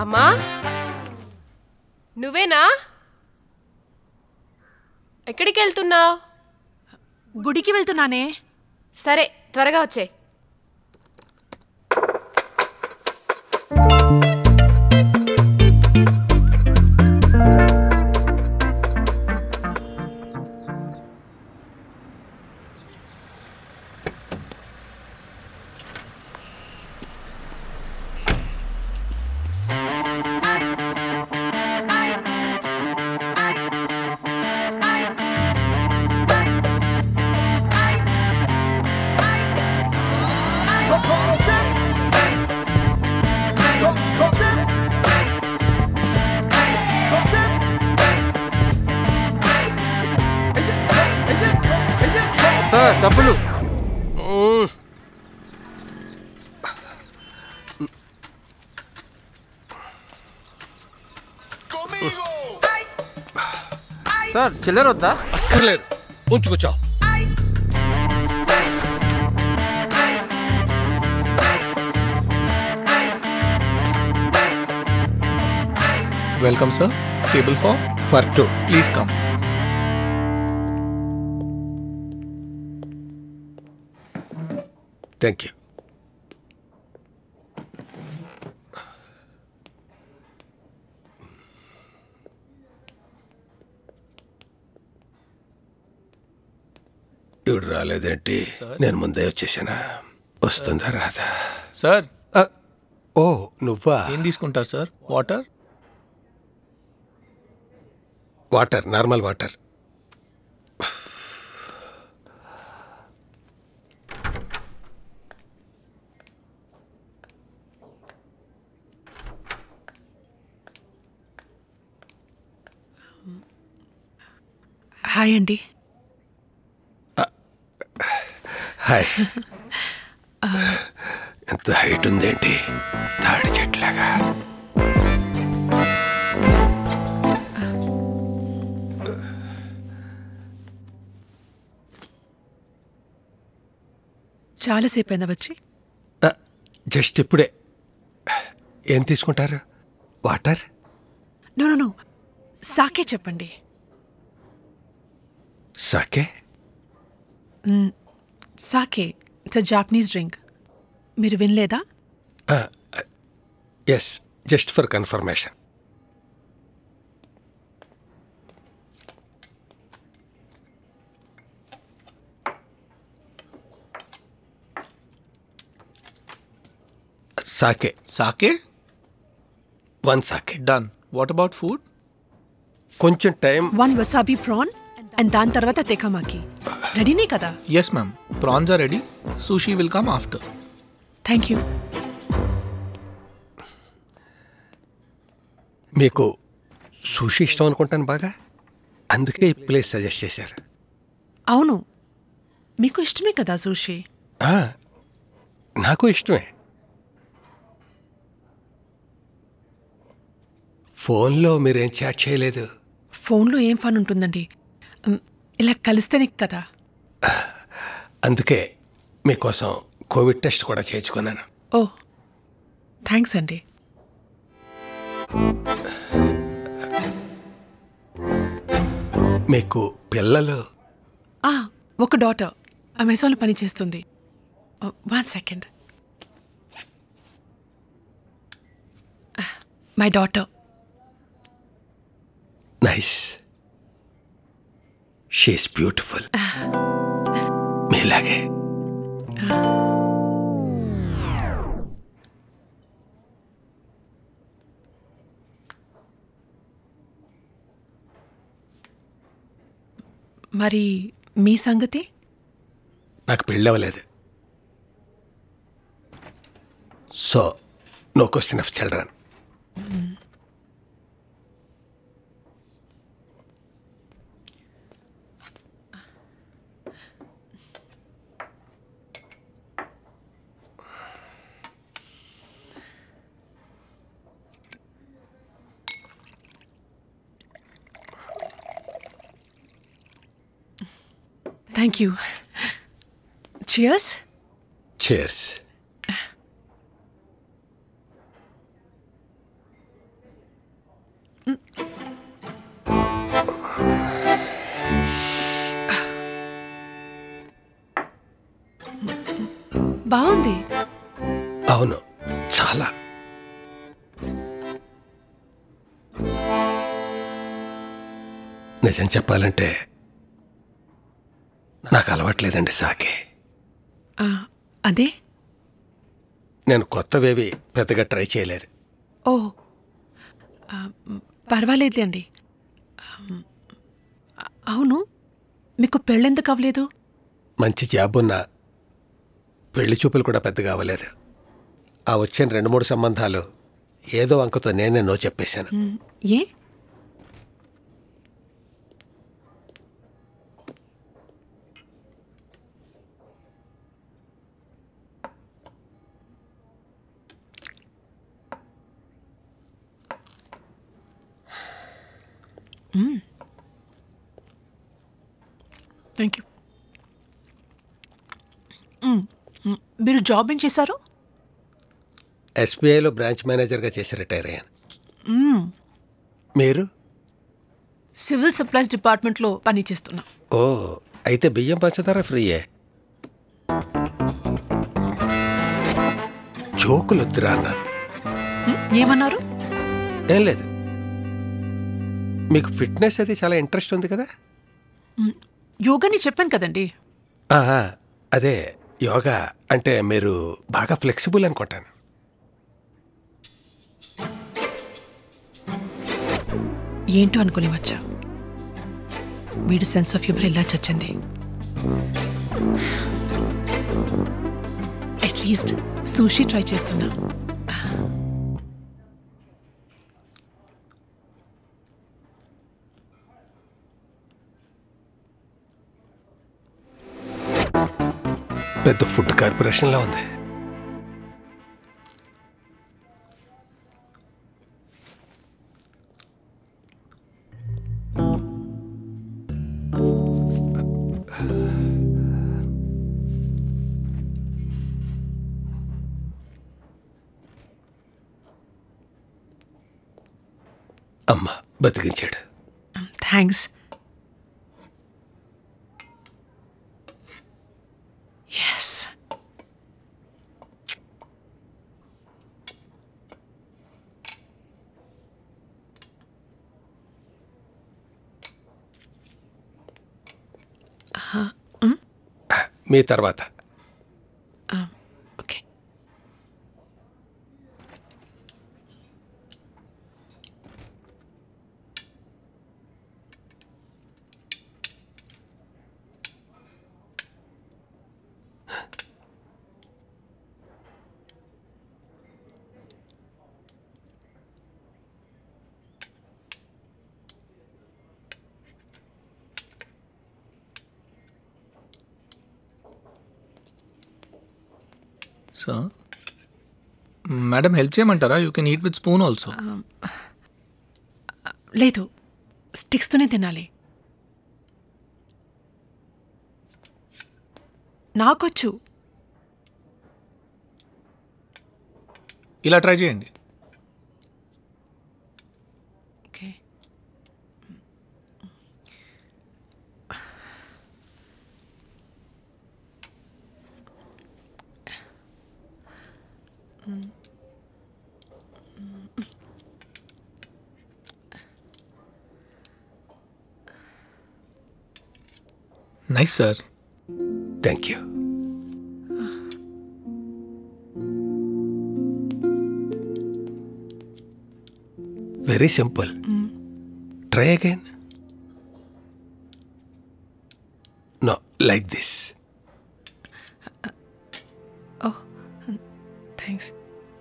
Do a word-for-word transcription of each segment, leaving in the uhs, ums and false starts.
అమ్మా నువ్వేనా? ఎక్కడికి వెళ్తున్నావు? గుడికి వెళ్తున్నానే. సరే త్వరగా వచ్చే. సార్ డబ్బులు. సార్ చిల్లర వద్దా? అక్కర్లేదు, ఉంచుకొచ్చావు. Welcome, sir. Table for? For two. Please come. Thank you. ఇవిడు రాలేదేంటి? నేను ముందే వచ్చేసానా? వస్తుందా రాదా? సార్ ఓ నువ్వా? ఏం తీసుకుంటారు sir? Water? Water, normal water. Hi అండి. హాయ్. ఎంత హైట్ ఉందేంటి? తాడి చెట్లాగా. చాలాసేపు అయినా వచ్చి? జస్ట్ ఇప్పుడే. ఏం తీసుకుంటారు? Water? No no no sake చెప్పండి. Sake? Sake it's a Japanese drink. మీరు వినలేదా? Yes, just for confirmation. Sake. Sake? One sake. Done. What about food? కొంచెం time. One wasabi prawn and దాని తర్వాత తెకమాకి. రెడీనే కదా? Yes ma'am. Prawns are ready. Sushi will come after. Thank you. మీకు సుషి ఇష్టం అనుకుంటాను బాగా, అందుకే ఈ ప్లేస్ సజెస్ట్ చేశారు. అవును, మీకు ఇష్టమే కదా సుషి? నాకు ఇష్టమే. ఫోన్లో మీరేం చాట్ చేయలేదు? ఫోన్లో ఏం ఫన్ ఉంటుందండి, ఇలా కలిస్తేనే కదా. అందుకే మీకోసం కోవిడ్ టెస్ట్ కూడా చేయించుకున్నాను. ఓ థ్యాంక్స్ అండి. మీకు పిల్లలు? ఒక డాటర్ అమెజాన్లో పనిచేస్తుంది. One second. My daughter. Nice. She is beautiful. మీలాగే. మరి మీ సంగతి? నాకు పెళ్ళవలేదు. So no question of children. Thank you. Cheers. Cheers. బాగుంది. అవును, చాలా. నిజం చెప్పాలంటే నాకు అలవాట్లేదండి సాకే. ఆ, అదే. నేను కొత్తవేవి పెద్దగా ట్రై చేయలేదు. ఓ ఆ, పర్వాలేదులేండి. అవును, మీకు పెళ్ళెందుకు అవ్వలేదు? మంచి జాబ్ ఉన్నా పెళ్లి చూపులు కూడా పెద్దగా అవ్వలేదు. ఆ వచ్చిన రెండు మూడు సంబంధాలు ఏదో అంకతో నేనే నో చెప్పేశాను. మ్, ఏ? Thank you. మీరు జాబ్ ఏం చేశారు? ఎస్బీఐలో బ్రాంచ్ మేనేజర్గా చేసి రిటైర్ అయ్యాను. మ్మ్. మీరు? సివిల్ సప్లైస్ డిపార్ట్మెంట్లో పని చేస్తున్నా. ఓ, అయితే బియ్యం పంచదార ఫ్రీయే. జోకులు వద్దురా అన్నాను. మ్, ఏమన్నారు? ఏం లేదు. మీకు ఫిట్నెస్ అది చాలా ఇంట్రెస్ట్ ఉంది కదా? మ్, యోగాని చెప్పాను కదండి. ఆహా, అదే యోగా అంటే మీరు బాగా ఫ్లెక్సిబుల్ అనుకుంటాను. ఏంటో అనుకుని వచ్చా. వీడి సెన్స్ ఆఫ్ హ్యూమర్ ఎలా చచ్చింది. అట్లీస్ట్ సూషీ ట్రై చేస్తున్నా. పెద్ద ఫుడ్ కార్పొరేషన్లా ఉంది. అమ్మ బతికించాడు. థ్యాంక్స్. ఎస్. మీ తర్వాత ఓకే. సార్ మేడం హెల్ప్ చేయమంటారా? You can eat with spoon also. లేదు, స్టిక్స్తోనే తినాలి. నాకొచ్చు. ఇలా ట్రై చేయండి. Okay. Nice sir. Thank you. Very simple. Try again. No, like this. Oh, thanks.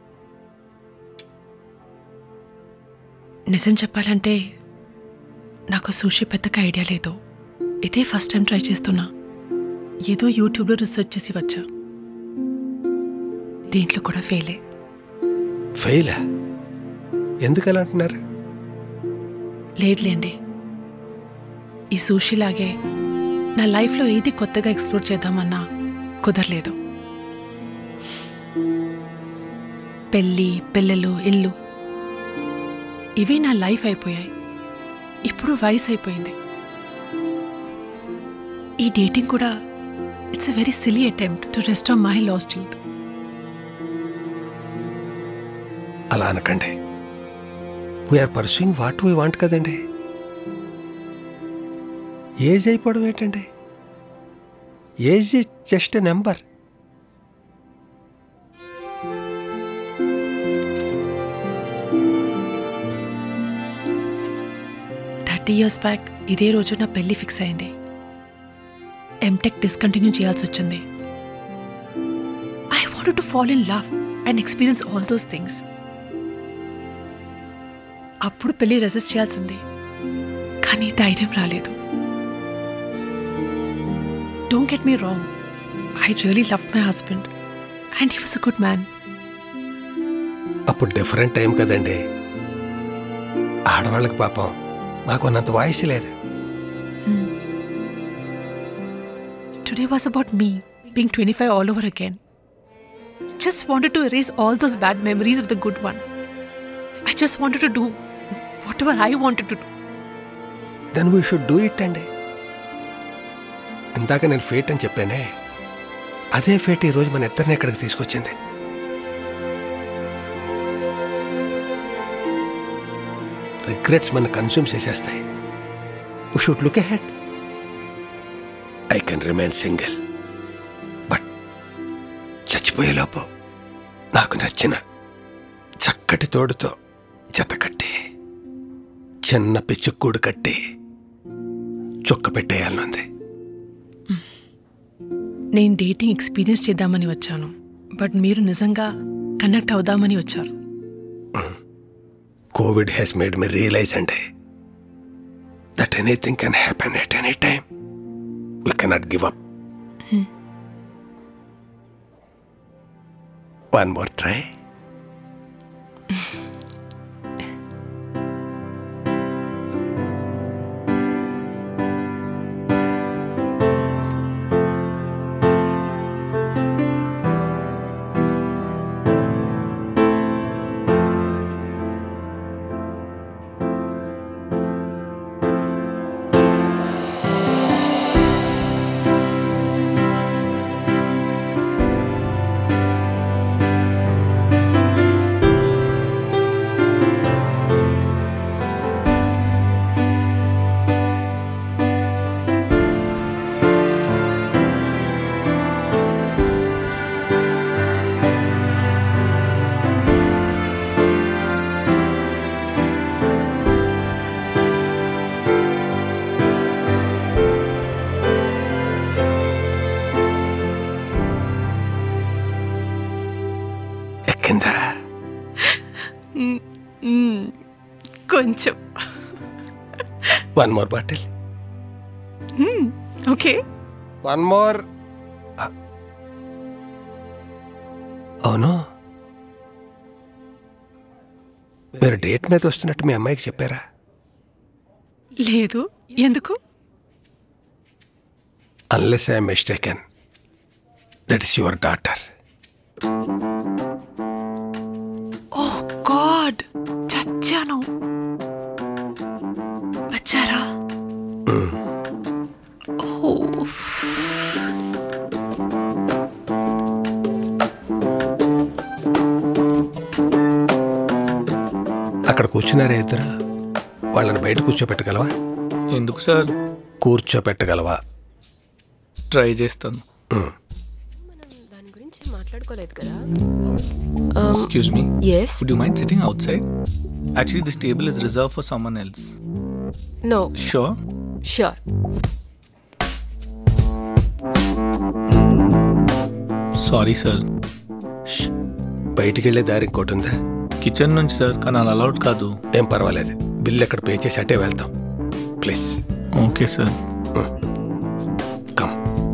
నిజం చెప్పాలంటే నాకు సూషి పెద్దగా ఐడియా లేదు. ఇదే ఫస్ట్ టైం ట్రై చేస్తున్నా. ఏదో యూట్యూబ్లో రీసెర్చ్ చేసి వచ్చా. దీంట్లో కూడా ఫెయిలే. ఫెయిలా? ఎందుకు అలా అంటున్నారు? లేదులేండి, ఈ సూషిలాగే నా లైఫ్లో ఏది కొత్తగా ఎక్స్ప్లోర్ చేద్దామన్నా కుదరలేదు. పెళ్ళి, పిల్లలు, ఇల్లు ఇవి నా లైఫ్ అయిపోయాయి. ఇప్పుడు వయసు అయిపోయింది. ఈ డేటింగ్ కూడా it's a very silly attempt to restore my lost youth. అలా అనకండి. We are pursuing what we want కదండి. ఏజ్ అయిపోవడం ఏంటండి? Age is just a number. Thirty years back ఇదే రోజు నా పెళ్లి ఫిక్స్ అయింది. ఎంటెక్ డిస్కంటిన్యూ చేయాల్సి వచ్చింది. I wanted to fall in love and experience all those things. అప్పుడు పెళ్లి రెసిస్ట్ చేయాల్సింది, కానీ ధైర్యం రాలేదు. Don't get me wrong, I really love my husband and he was a good man. అప్పుడు డిఫరెంట్ టైం కదండి. ఆడవాళ్ళకి పాపం మాకున్నంత వాయిస్ లేదు. Today was about me being twenty-five all over again. Just wanted to erase all those bad memories with the good one. I just wanted to do whatever I wanted to do. Then we should do it అండి. ఇందాక నేను fate అని చెప్పానే, అదే fate ఈరోజు మన ఇద్దరిని ఇక్కడికి తీసుకొచ్చింది. రిగ్రెట్స్ మన కన్స్యూమ్ చేసేస్తాయి. We should look ahead. I can remain single. But చచ్చిపోయేలోపు నాకు నచ్చిన చక్కటి తోడుతో జత కట్టి చిన్న పిచ్చుక్కూడు కట్టి చుక్క పెట్టేయాలనుంది. నేను డేటింగ్ ఎక్స్పీరియన్స్ చేద్దామని వచ్చాను, బట్ మీరు నిజంగా కనెక్ట్ అవుదామని వచ్చారు. COVID has made me realise అండి that anything can happen at any time. We cannot give up. Hmm. One more try. కొంచెం. One more bottle. Hmm. Okay. One more. అవును, మీరు డేట్ మీద వస్తున్నట్టు మీ అమ్మాయికి చెప్పారా? లేదు. ఎందుకు? Unless I am mistaken, that is your daughter. Oh God, చచ్చాను. వచ్చారా? Oh. అక్కడ కూర్చున్నారే ఇద్దరు, వాళ్ళని బయట కూర్చోపెట్టగలవా? ఎందుకు సార్? కూర్చోపెట్టగలవా? ట్రై చేస్తాను. దాని గురించి మాట్లాడుకోలేదు కదా. Excuse me. Yes. Would you mind sitting outside? Actually, this table is reserved for someone else. No. Sure? Sure. Sorry, sir. బయటికి వెళ్ళే దారి ఇంకోటి ఉందా? కిచెన్ నుంచి సార్, కానీ అలా అలౌడ్ కాదు. ఏం పర్వాలేదు, బిల్ ఎక్కడ పే చేసి అట్టే వెళ్తాం. ప్లీజ్. Okay sir. కమ్.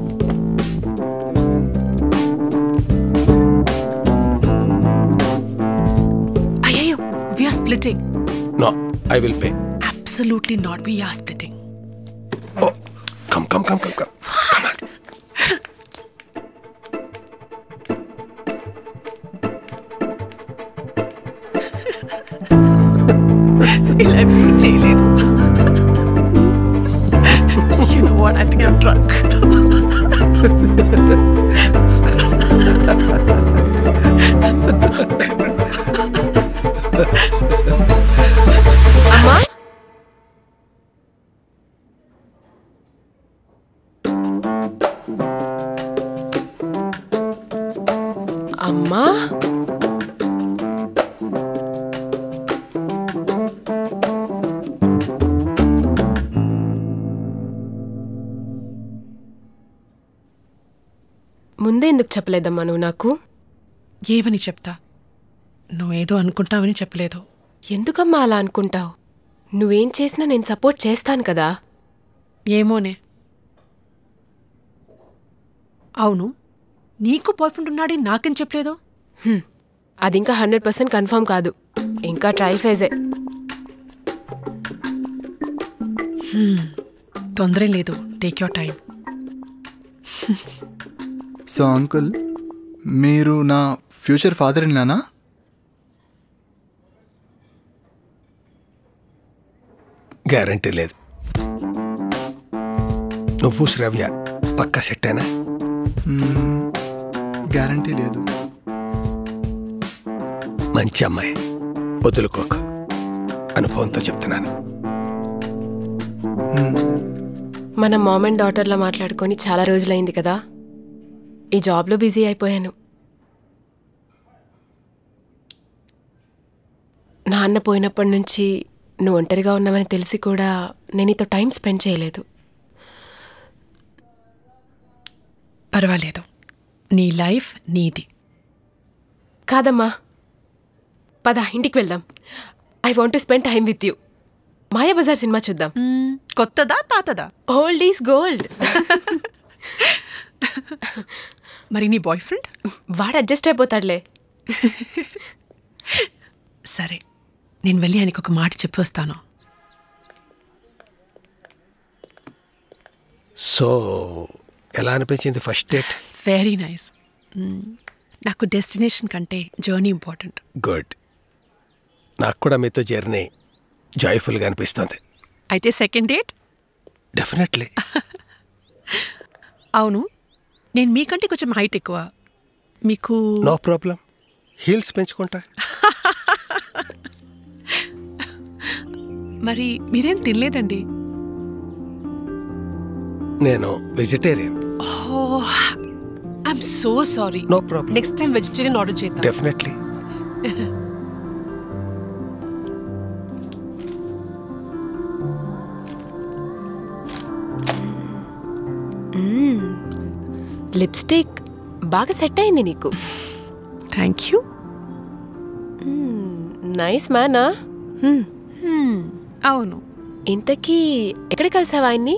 అయ్యో, we are splitting. No, I will pay. Absolutely not. We are splitting. Oh, come, come, come, come, come. Come on. ఇలా ఎప్పుడు చేయలేదు. You know what? I think I'm drunk. అమ్మా అమ్మా ముందే ఎందుకు చెప్పలేదమ్మా నువ్వు నాకు? ఏమని చెప్తా? నువ్వేదో అనుకుంటావని చెప్పలేదు. ఎందుకమ్మా అలా అనుకుంటావు? నువ్వేం చేసినా నేను సపోర్ట్ చేస్తాను కదా. ఏమోనే. అవును, నీకు బాయ్ ఫ్రెండ్ ఉన్నాడని నాకేం చెప్పలేదు? హ్మ్, అది ఇంకా హండ్రెడ్ పర్సెంట్ కన్ఫర్మ్ కాదు, ఇంకా ట్రయల్ ఫేజే. తొందర లేదు, take your time. So uncle, మీరు నా ఫ్యూచర్ ఫాదర్ నానా? గ్యారంటీ లేదు. నువ్వు శ్రవ్య పక్కా సెట్టేనా? గ్యారంటీ లేదు. మంచి అమ్మాయి, వదులుకోకు. అనుభవంతో చెప్తున్నాను. మన మామ్ అండ్ డాటర్లా మాట్లాడుకొని చాలా రోజులైంది కదా. ఈ జాబ్లో బిజీ అయిపోయాను. నాన్న పోయినప్పటి నుంచి నువ్వు ఒంటరిగా ఉన్నావని తెలిసి కూడా నేను నీతో టైం స్పెండ్ చేయలేదు. పర్వాలేదు, నీ లైఫ్ నీది. కాదమ్మా, పద ఇంటికి వెళ్దాం. I want to spend time with you. Mayabazar cinema చూద్దాం. కొత్తదా పాతదా? Old is gold. మరి నీ బాయ్ ఫ్రెండ్? వాడు అడ్జస్ట్ అయిపోతాడులే. సరే, నేను వెళ్ళి ఆయనకు ఒక మాట చెప్పి వస్తాను. సో ఎలా అనిపించింది ఫస్ట్ డేట్? Very nice. నాకు డెస్టినేషన్ కంటే జర్నీ ఇంపార్టెంట్. గుడ్. నాకు కూడా మీతో జర్నీ జాయ్ఫుల్గా అనిపిస్తుంది. అయితే సెకండ్ డేట్? డెఫినెట్లీ. అవును, నేను మీకంటే కొంచెం హైట్ ఎక్కువ. మీకు? నో ప్రాబ్లం, హీల్స్ పెంచుకుంటా. మరి మీరేం తినలేదండి? నేను vegetarian. Oh, I'm so sorry. No problem, next time vegetarian order చేద్దాం. డెఫినెట్లీ. లిప్స్టిక్ బాగా సెట్ అయింది నీకు. Thank you. నైస్ మ్యానా. అవును. ఇంతకీ ఎక్కడ కలిసావా ఆయన్ని?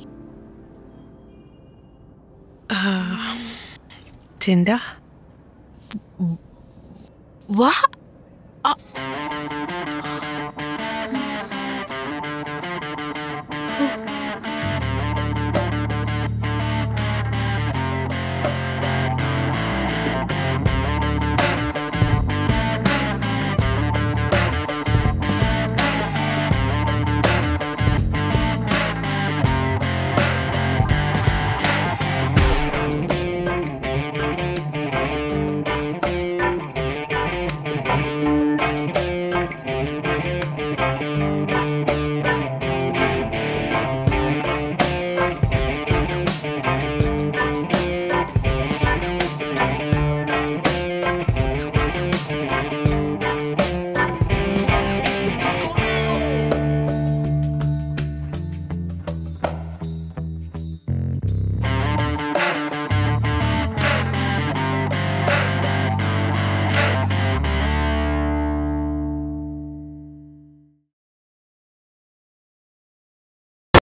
తిండా. వా